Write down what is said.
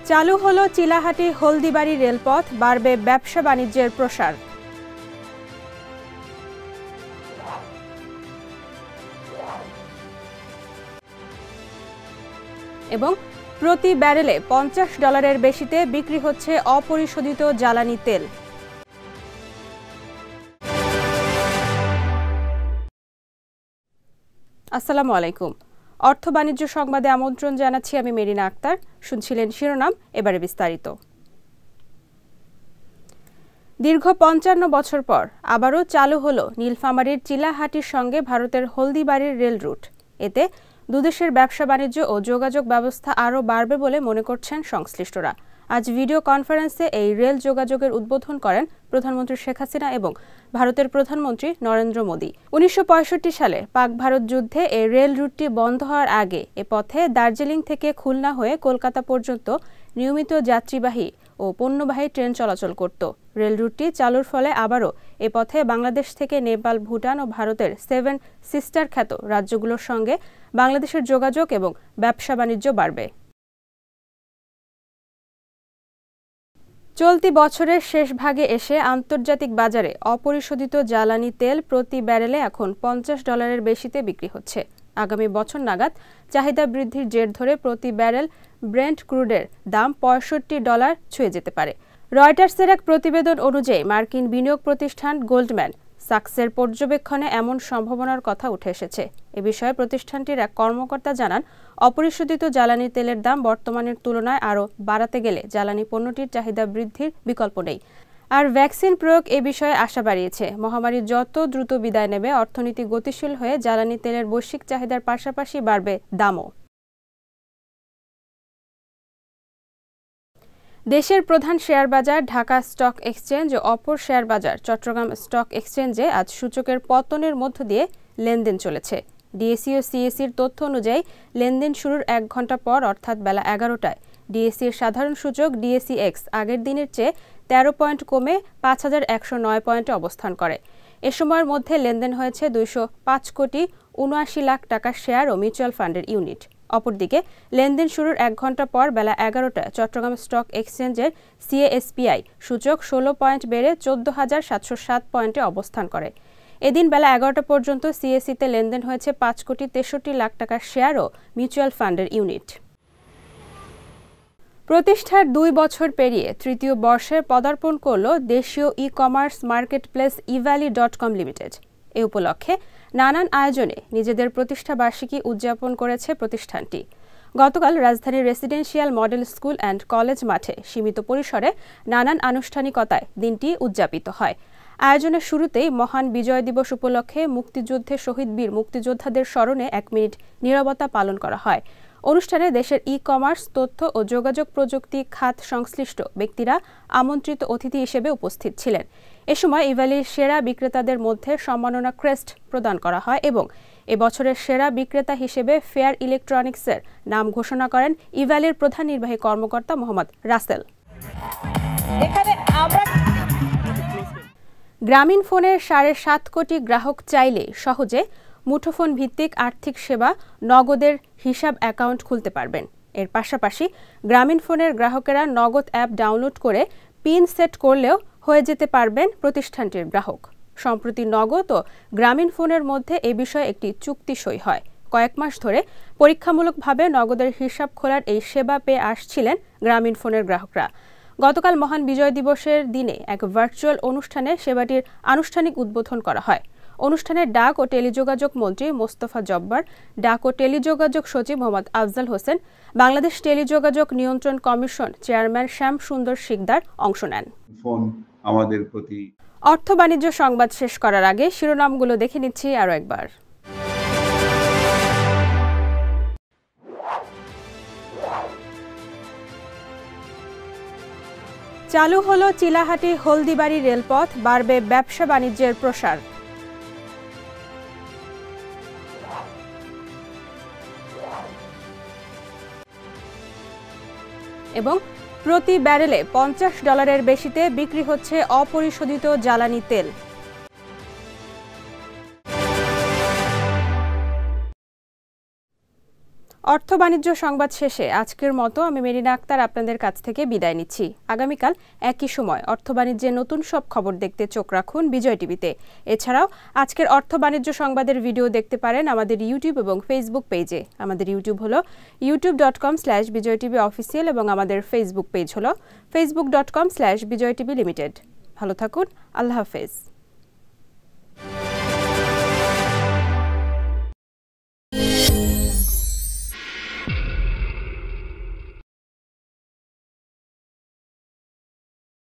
চালু হলো চিলাহাটি হলদিবাড়ি রেলপথ, বাড়বে ব্যবসা বাণিজ্যের প্রসার। এবং প্রতি ব্যারেলে $50 বেশিতে বিক্রি হচ্ছে অপরিশোধিত জ্বালানি তেল। আসসালামু আলাইকুম। অর্থ বাণিজ্য সংবাদে আমন্ত্রণ জানাচ্ছি আমি মেরিনা আক্তার। শুনছিলেন শিরোনাম, এবারে বিস্তারিত। দীর্ঘ 55 বছর পর আবারও চালু হলো নীলফামারীর চিলাহাটির সঙ্গে ভারতের হলদিবাড়ির রেল রুট। এতে দুদেশের ব্যবসা বাণিজ্য ও যোগাযোগ ব্যবস্থা আরও বাড়বে বলে মনে করছেন সংশ্লিষ্টরা। আজ ভিডিও কনফারেন্সে এই রেল যোগাযোগের উদ্বোধন করেন প্রধানমন্ত্রী শেখ হাসিনা এবং ভারতের প্রধানমন্ত্রী নরেন্দ্র মোদি। 1965 সালে পাক ভারত যুদ্ধে এই রেল রুটটি বন্ধ হওয়ার আগে এ পথে দার্জিলিং থেকে খুলনা হয়ে কলকাতা পর্যন্ত নিয়মিত যাত্রীবাহী ও পণ্যবাহী ট্রেন চলাচল করত। রেল রুটটি চালুর ফলে আবারও এ পথে বাংলাদেশ থেকে নেপাল, ভুটান ও ভারতের 7 সিস্টার খ্যাত রাজ্যগুলোর সঙ্গে বাংলাদেশের যোগাযোগ এবং ব্যবসা বাণিজ্য বাড়বে। চলতি বছরের শেষ ভাগে এসে আন্তর্জাতিক বাজারে অপরিশোধিত জ্বালানি তেল প্রতি ব্যারেলে এখন $50 বেশিতে বিক্রি হচ্ছে। আগামী বছর নাগাদ চাহিদা বৃদ্ধির জের ধরে প্রতি ব্যারেল ব্রেন্ট ক্রুডের দাম $65 ছুঁয়ে যেতে পারে। রয়টার্সের এক প্রতিবেদন অনুযায়ী মার্কিন বিনিয়োগ প্রতিষ্ঠান গোল্ডম্যান সাকসের পর্যবেক্ষণে এমন সম্ভাবনার কথা উঠে এসেছে। এ বিষয়ে প্রতিষ্ঠানটির এক কর্মকর্তা জানান, অপরিশোধিত জ্বালানি তেলের দাম বর্তমানের তুলনায় আরও বাড়াতে গেলে জ্বালানি পণ্যটির চাহিদা বৃদ্ধির বিকল্প নেই। আর ভ্যাকসিন প্রয়োগ এ বিষয়ে আশা বাড়িয়েছে। মহামারী যত দ্রুত বিদায় নেবে, অর্থনীতি গতিশীল হয়ে জ্বালানি তেলের বৈশ্বিক চাহিদার পাশাপাশি বাড়বে দামও। দেশের প্রধান শেয়ার বাজার ঢাকা স্টক এক্সচেঞ্জ ও অপর শেয়ার বাজার চট্টগ্রাম স্টক এক্সচেঞ্জে আজ সূচকের পতনের মধ্য দিয়ে লেনদেন চলেছে। ডিএসই ও সিএসির তথ্য অনুযায়ী লেনদেন শুরুর 1 ঘণ্টা পর অর্থাৎ বেলা 11টায় ডিএসইর সাধারণ সূচক ডিএসইএক্স আগের দিনের চেয়ে 13 পয়েন্ট কমে 5109 পয়েন্টে অবস্থান করে। এ সময়ের মধ্যে লেনদেন হয়েছে 205,79 লাখ টাকার শেয়ার ও মিউচুয়াল ফান্ডের ইউনিট। অপরদিকে লেনদেন শুরুর 1 ঘণ্টা পর বেলা 11টায় চট্টগ্রাম স্টক এক্সচেঞ্জের সিএএসপিআই সূচক 16 পয়েন্ট বেড়ে 14,707 পয়েন্টে অবস্থান করে। এদিন বেলা 11টা পর্যন্ত সিএসইতে লেনদেন হয়েছে 5,63 লাখ টাকার শেয়ার ও মিউচুয়াল ফান্ডের ইউনিট। প্রতিষ্ঠার 2 বছর পেরিয়ে তৃতীয় বর্ষে পদার্পণ করল দেশীয় ই-কমার্স মার্কেটপ্লেস evaly.com লিমিটেড। এ উপলক্ষে নানান আয়োজনে নিজেদের প্রতিষ্ঠা বার্ষিকী উদযাপন করেছে প্রতিষ্ঠানটি। গতকাল রাজধানীর residential model school and college মাঠে সীমিত পরিসরে নানান আনুষ্ঠানিকতায় দিনটি উদযাপিত হয়। আয়োজনের শুরুতেই মহান বিজয় দিবস উপলক্ষে মুক্তিযুদ্ধে শহীদ বীর মুক্তিযোদ্ধাদের স্মরণে 1 মিনিট নীরবতা পালন করা হয়। অনুষ্ঠানে দেশের ই-কমার্স, তথ্য ও যোগাযোগ প্রযুক্তি খাত সংশ্লিষ্ট ব্যক্তিরা আমন্ত্রিত অতিথি হিসেবে উপস্থিত ছিলেন। এ সময় ইভালির সেরা বিক্রেতাদের মধ্যে সম্মাননা ক্রেস্ট প্রদান করা হয় এবং এবছরের সেরা বিক্রেতা হিসেবে ফেয়ার ইলেকট্রনিক্সের নাম ঘোষণা করেন ইভালির প্রধান নির্বাহী কর্মকর্তা মোহাম্মদ রাসেল। গ্রামীণ ফোনের 7.5 কোটি গ্রাহক চাইলে সহজে মুঠোফোন ভিত্তিক আর্থিক সেবা নগদের হিসাব অ্যাকাউন্ট খুলতে পারবেন। এর পাশাপাশি গ্রামীণ ফোনের গ্রাহকেরা নগদ অ্যাপ ডাউনলোড করে পিন সেট করলেও হয়ে যেতে পারবেন প্রতিষ্ঠানটির গ্রাহক। সম্প্রতি নগদ ও গ্রামীণ ফোনের মধ্যে এ বিষয়ে একটি চুক্তি সই হয়। কয়েক মাস ধরে পরীক্ষামূলকভাবে নগদের হিসাব খোলার এই সেবা পেয়ে আসছিলেন গ্রামীণ ফোনের গ্রাহকরা। গতকাল মহান বিজয় দিবসের দিনে এক ভার্চুয়াল অনুষ্ঠানে সেবাটির আনুষ্ঠানিক উদ্বোধন করা হয়। অনুষ্ঠানে ডাক ও টেলিযোগাযোগ মন্ত্রী মোস্তফা জব্বার, ডাক ও টেলিযোগাযোগ সচিব মোহাম্মদ আফজাল হোসেন, বাংলাদেশ টেলিযোগাযোগ নিয়ন্ত্রণ কমিশন চেয়ারম্যান শ্যাম সুন্দর শিকদার অংশ নেন। অর্থ বাণিজ্য সংবাদ শেষ করার আগে শিরোনামগুলো দেখে নিচ্ছি আরও একবার। চালু হলো চিলাহাটি হলদিবাড়ি রেলপথ, বাড়বে ব্যবসা বাণিজ্যের প্রসার। এবং প্রতি ব্যারেলে $50 বেশিতে বিক্রি হচ্ছে অপরিশোধিত জ্বালানি তেল। অর্থ বাণিজ্য সংবাদ শেষে আজকের মতো আমি মেরিনা আক্তার আপনাদের কাছ থেকে বিদায় নিচ্ছি। আগামীকাল একই সময় অর্থ বাণিজ্যের নতুন সব খবর দেখতে চোখ রাখুন বিজয় টিভিতে। এছাড়াও আজকের অর্থ বাণিজ্য সংবাদের ভিডিও দেখতে পারেন আমাদের ইউটিউব এবং ফেসবুক পেজে। আমাদের ইউটিউব হলো youtube.com/bijoytvofficial এবং আমাদের ফেসবুক পেজ হলো facebook.com/bijoytvlimited। ভালো থাকুন। আল্লাহ হাফেজ।